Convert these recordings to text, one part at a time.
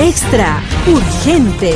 Extra urgente.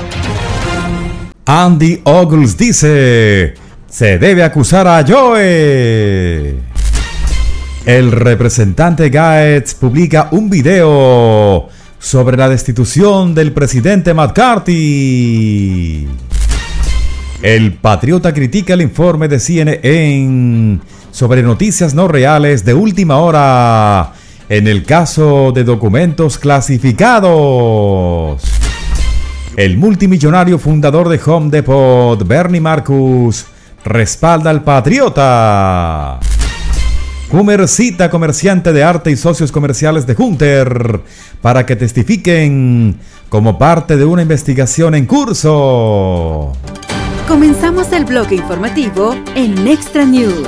Andy Ogles dice: se debe acusar a Joe. El representante Gaetz publica un video sobre la destitución del presidente McCarthy. El Patriota critica el informe de CNN sobre noticias no reales de última hora en el caso de documentos clasificados. El multimillonario fundador de Home Depot, Bernie Marcus, respalda al Patriota. Coomer cita a comerciante de arte y socios comerciales de Hunter para que testifiquen como parte de una investigación en curso. Comenzamos el bloque informativo en Extra News.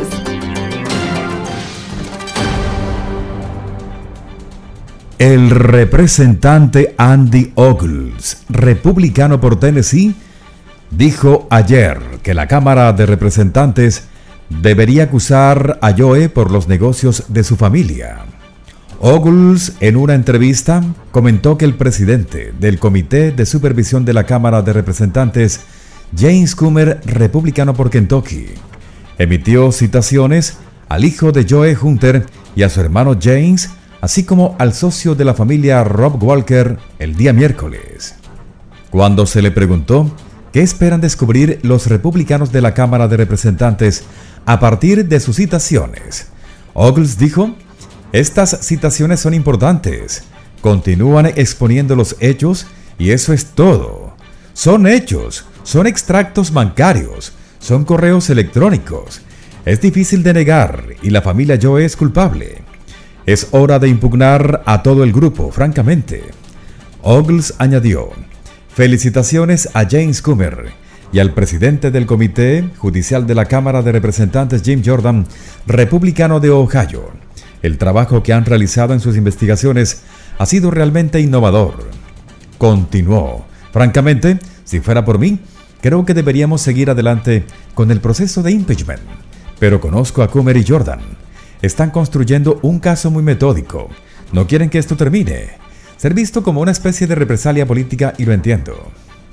El representante Andy Ogles, republicano por Tennessee, dijo ayer que la Cámara de Representantes debería acusar a Joe por los negocios de su familia. Ogles, en una entrevista, comentó que el presidente del Comité de Supervisión de la Cámara de Representantes, James Coomer, republicano por Kentucky, emitió citaciones al hijo de Joe Hunter y a su hermano James, así como al socio de la familia Rob Walker, el día miércoles. Cuando se le preguntó qué esperan descubrir los republicanos de la Cámara de Representantes a partir de sus citaciones, Ogles dijo: estas citaciones son importantes, continúan exponiendo los hechos y eso es todo. Son hechos, son extractos bancarios, son correos electrónicos. Es difícil de negar y la familia Joe es culpable. Es hora de impugnar a todo el grupo, francamente. Ogles añadió: felicitaciones a James Coomer y al presidente del Comité Judicial de la Cámara de Representantes, Jim Jordan, republicano de Ohio. El trabajo que han realizado en sus investigaciones ha sido realmente innovador. Continuó: francamente, si fuera por mí, creo que deberíamos seguir adelante con el proceso de impeachment. Pero conozco a Coomer y Jordan. Están construyendo un caso muy metódico. No quieren que esto termine. Ser visto como una especie de represalia política, y lo entiendo.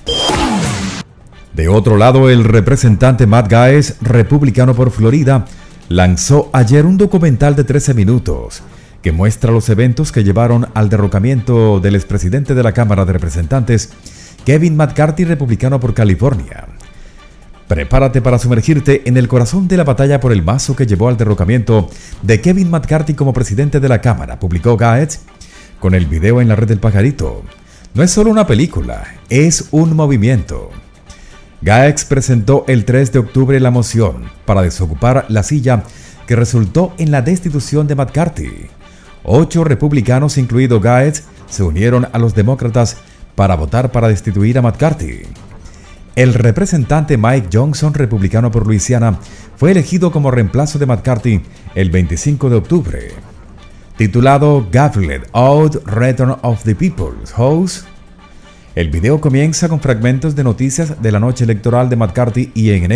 De otro lado, el representante Matt Gaetz, republicano por Florida, lanzó ayer un documental de 13 minutos que muestra los eventos que llevaron al derrocamiento del expresidente de la Cámara de Representantes, Kevin McCarthy, republicano por California. Prepárate para sumergirte en el corazón de la batalla por el mazo que llevó al derrocamiento de Kevin McCarthy como presidente de la Cámara, publicó Gaetz con el video en la red del pajarito. No es solo una película, es un movimiento. Gaetz presentó el 3 de octubre la moción para desocupar la silla que resultó en la destitución de McCarthy. 8 republicanos, incluido Gaetz, se unieron a los demócratas para votar para destituir a McCarthy. El representante Mike Johnson, republicano por Luisiana, fue elegido como reemplazo de McCarthy el 25 de octubre. Titulado Gauntlet Out Return of the People's House, el video comienza con fragmentos de noticias de la noche electoral de McCarthy en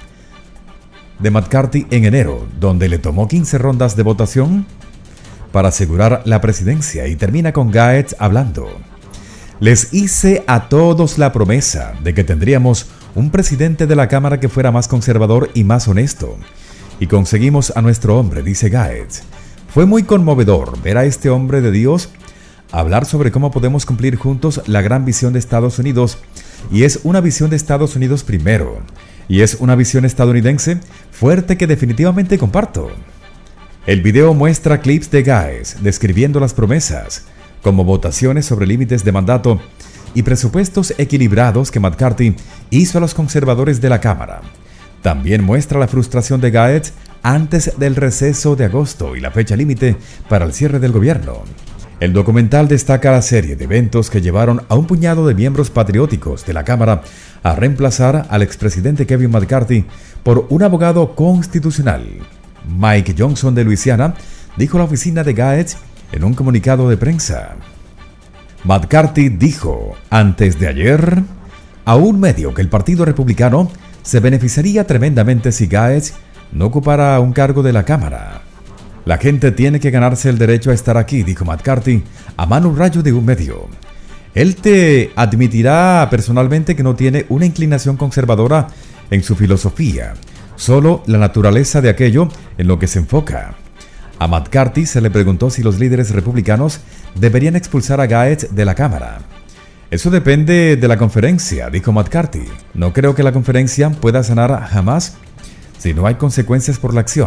enero, donde le tomó 15 rondas de votación para asegurar la presidencia, y termina con Gaetz hablando. Les hice a todos la promesa de que tendríamos un presidente de la Cámara que fuera más conservador y más honesto. Y conseguimos a nuestro hombre, dice Gaetz. Fue muy conmovedor ver a este hombre de Dios hablar sobre cómo podemos cumplir juntos la gran visión de Estados Unidos. Y es una visión de Estados Unidos primero. Y es una visión estadounidense fuerte que definitivamente comparto. El video muestra clips de Gaetz describiendo las promesas, como votaciones sobre límites de mandato y presupuestos equilibrados que McCarthy hizo a los conservadores de la Cámara. También muestra la frustración de Gaetz antes del receso de agosto y la fecha límite para el cierre del gobierno. El documental destaca la serie de eventos que llevaron a un puñado de miembros patrióticos de la Cámara a reemplazar al expresidente Kevin McCarthy por un abogado constitucional. Mike Johnson de Luisiana dijo a la oficina de Gaetz en un comunicado de prensa. McCarthy dijo antes de ayer a un medio que el Partido Republicano se beneficiaría tremendamente si Gaetz no ocupara un cargo de la Cámara. La gente tiene que ganarse el derecho a estar aquí, dijo McCarthy a mano rayo de un medio. Él te admitirá personalmente que no tiene una inclinación conservadora en su filosofía, solo la naturaleza de aquello en lo que se enfoca. A McCarthy se le preguntó si los líderes republicanos deberían expulsar a Gaetz de la Cámara. Eso depende de la conferencia, dijo McCarthy. No creo que la conferencia pueda sanar jamás si no hay consecuencias por la acción.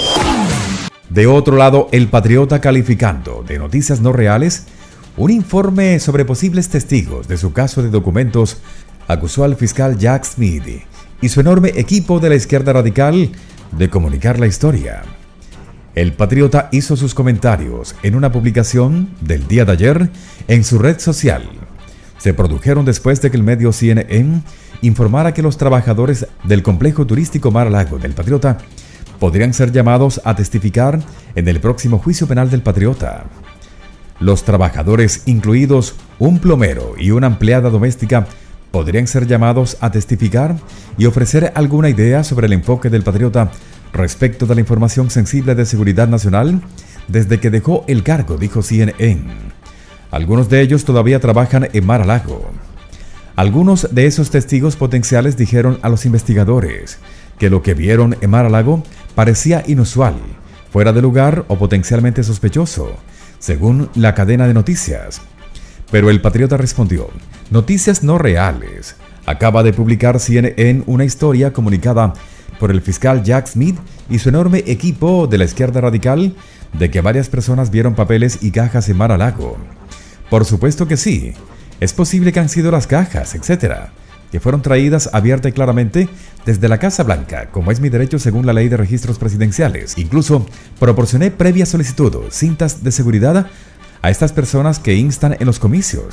De otro lado, El Patriota, calificando de noticias no reales un informe sobre posibles testigos de su caso de documentos, acusó al fiscal Jack Smith y su enorme equipo de la izquierda radical de comunicar la historia. El Patriota hizo sus comentarios en una publicación del día de ayer en su red social. Se produjeron después de que el medio CNN informara que los trabajadores del complejo turístico Mar-a-Lago del Patriota podrían ser llamados a testificar en el próximo juicio penal del Patriota. Los trabajadores, incluidos un plomero y una empleada doméstica, podrían ser llamados a testificar y ofrecer alguna idea sobre el enfoque del Patriota respecto de la información sensible de seguridad nacional desde que dejó el cargo, dijo CNN. Algunos de ellos todavía trabajan en Mar-a-Lago. Algunos de esos testigos potenciales dijeron a los investigadores que lo que vieron en Mar-a-Lago parecía inusual, fuera de lugar o potencialmente sospechoso, según la cadena de noticias. Pero el Patriota respondió: noticias no reales. Acaba de publicar CNN una historia comunicada por el fiscal Jack Smith y su enorme equipo de la izquierda radical de que varias personas vieron papeles y cajas en Mar-a-Lago. Por supuesto que sí. Es posible que han sido las cajas, etc., que fueron traídas abierta y claramente desde la Casa Blanca, como es mi derecho según la ley de registros presidenciales. Incluso proporcioné previa solicitud, cintas de seguridad a estas personas que instan en los comicios.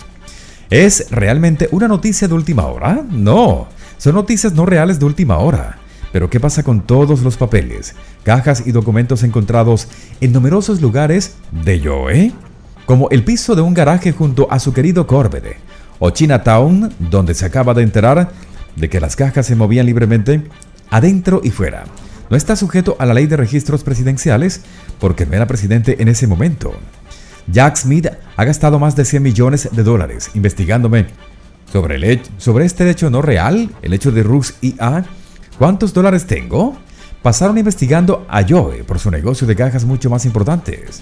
¿Es realmente una noticia de última hora? No, son noticias no reales de última hora. Pero ¿qué pasa con todos los papeles, cajas y documentos encontrados en numerosos lugares de Joe? Como el piso de un garaje junto a su querido Corvette, o Chinatown, donde se acaba de enterar de que las cajas se movían libremente adentro y fuera. No está sujeto a la ley de registros presidenciales porque no era presidente en ese momento. Jack Smith ha gastado más de $100 millones investigándome sobre este hecho no real, el hecho de Rux IA. ¿Cuántos dólares tengo? Pasaron investigando a Joe por su negocio de cajas mucho más importantes.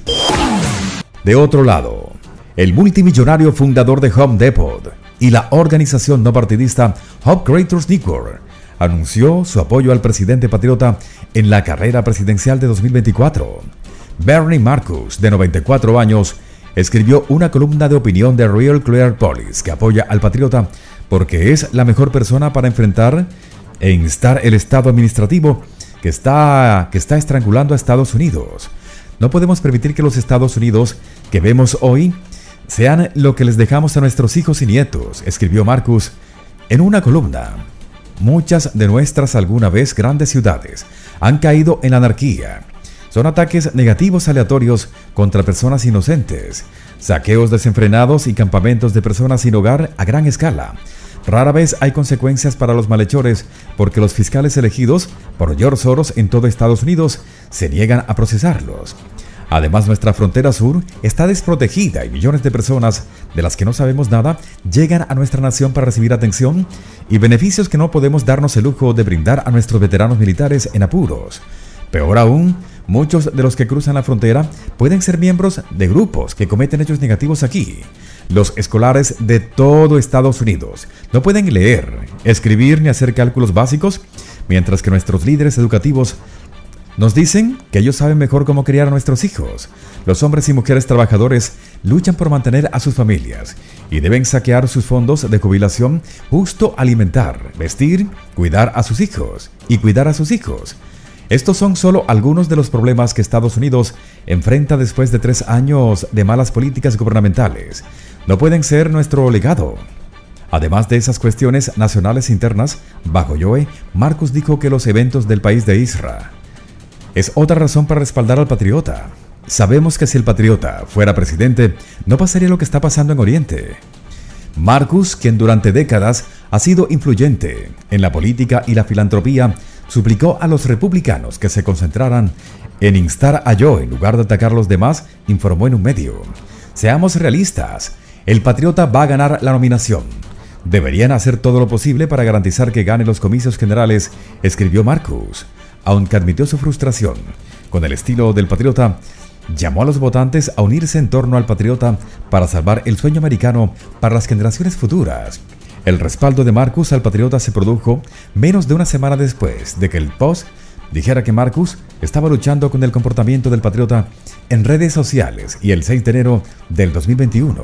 De otro lado, el multimillonario fundador de Home Depot y la organización no partidista Home Creators Network anunció su apoyo al presidente patriota en la carrera presidencial de 2024. Bernie Marcus, de 94 años, escribió una columna de opinión de Real Clear Policy que apoya al patriota porque es la mejor persona para enfrentar e instar el estado administrativo que está estrangulando a Estados Unidos. No podemos permitir que los Estados Unidos que vemos hoy sean lo que les dejamos a nuestros hijos y nietos, escribió Marcus en una columna. Muchas de nuestras alguna vez grandes ciudades han caído en la anarquía. Son ataques negativos aleatorios contra personas inocentes, saqueos desenfrenados y campamentos de personas sin hogar a gran escala. Rara vez hay consecuencias para los malhechores porque los fiscales elegidos por George Soros en todo Estados Unidos se niegan a procesarlos. Además, nuestra frontera sur está desprotegida y millones de personas de las que no sabemos nada llegan a nuestra nación para recibir atención y beneficios que no podemos darnos el lujo de brindar a nuestros veteranos militares en apuros. Peor aún, muchos de los que cruzan la frontera pueden ser miembros de grupos que cometen hechos negativos aquí. Los escolares de todo Estados Unidos no pueden leer, escribir ni hacer cálculos básicos, mientras que nuestros líderes educativos nos dicen que ellos saben mejor cómo criar a nuestros hijos. Los hombres y mujeres trabajadores luchan por mantener a sus familias y deben saquear sus fondos de jubilación justo alimentar, vestir, cuidar a sus hijos y cuidar a sus hijos. Estos son solo algunos de los problemas que Estados Unidos enfrenta después de 3 años de malas políticas gubernamentales. No pueden ser nuestro legado. Además de esas cuestiones nacionales internas, bajo Joe, Marcus dijo que los eventos del país de Israel es otra razón para respaldar al patriota. Sabemos que si el patriota fuera presidente, no pasaría lo que está pasando en Oriente. Marcus, quien durante décadas ha sido influyente en la política y la filantropía, suplicó a los republicanos que se concentraran en instar a Joe en lugar de atacar a los demás, informó en un medio. Seamos realistas. el patriota va a ganar la nominación. Deberían hacer todo lo posible para garantizar que gane los comicios generales, escribió Marcus, aunque admitió su frustración con el estilo del patriota. Llamó a los votantes a unirse en torno al patriota para salvar el sueño americano para las generaciones futuras. El respaldo de Marcus al patriota se produjo menos de una semana después de que el Post dijera que Marcus estaba luchando con el comportamiento del patriota en redes sociales y el 6 de enero del 2021.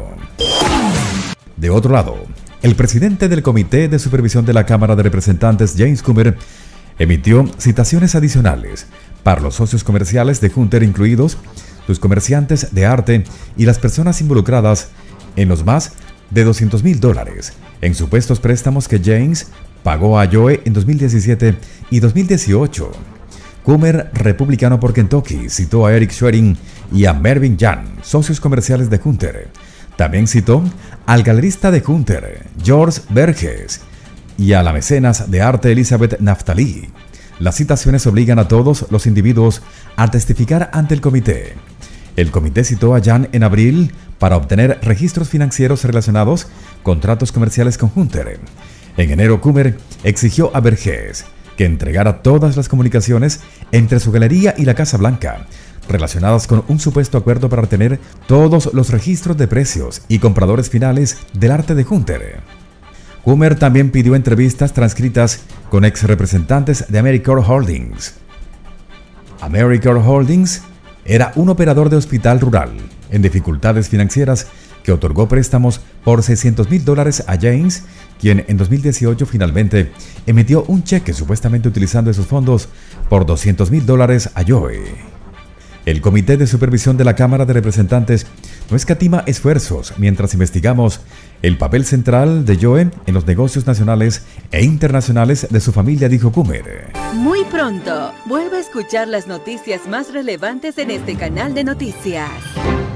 De otro lado, el presidente del Comité de Supervisión de la Cámara de Representantes, James Comer, emitió citaciones adicionales para los socios comerciales de Hunter, incluidos sus comerciantes de arte y las personas involucradas en los más de $200,000 en supuestos préstamos que James pagó a Joe en 2017 y 2018. Comer, republicano por Kentucky, citó a Eric Schwerin y a Mervyn Jan, socios comerciales de Hunter. También citó al galerista de Hunter, George Burgess, y a la mecenas de arte Elizabeth Naftali. Las citaciones obligan a todos los individuos a testificar ante el comité. El comité citó a Jan en abril para obtener registros financieros relacionados con tratos comerciales con Hunter. En enero, Comer exigió a Burgess que entregara todas las comunicaciones entre su galería y la Casa Blanca, relacionadas con un supuesto acuerdo para retener todos los registros de precios y compradores finales del arte de Hunter. Comer también pidió entrevistas transcritas con ex representantes de AmeriCorps Holdings. AmeriCorps Holdings era un operador de hospital rural en dificultades financieras que otorgó préstamos por $600,000 a James, quien en 2018 finalmente emitió un cheque supuestamente utilizando esos fondos por $200,000 a Joe. El Comité de Supervisión de la Cámara de Representantes no escatima esfuerzos mientras investigamos el papel central de Joe en los negocios nacionales e internacionales de su familia, dijo Comer. Muy pronto, vuelve a escuchar las noticias más relevantes en este canal de noticias.